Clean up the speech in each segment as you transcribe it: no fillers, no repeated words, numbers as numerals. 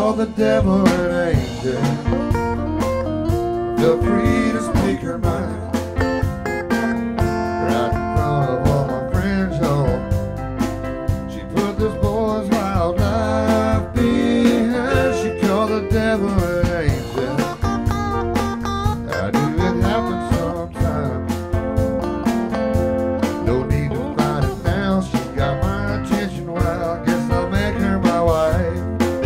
call the devil an angel. Feel free to speak her mind. Right in front of all my friends' home. She put this boy's wild life behind. She called the devil an angel. I do it happen sometimes. No need to find it now. She's got my attention. Well, I guess I'll make her my wife.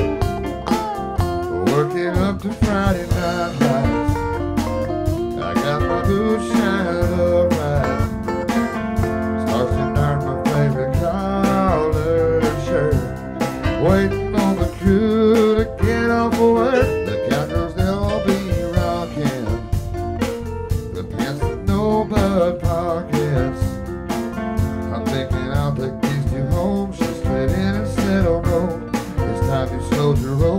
Working up to Friday night lights. I got my boots shining up right. Starts to darn my favorite collared shirt. Waiting on the crew to get off work. The cowgirls, they'll all be rocking. The pants with no butt pockets. I'm thinking I'll take these two home. She slid in and said, oh no, this time you slowed your roll.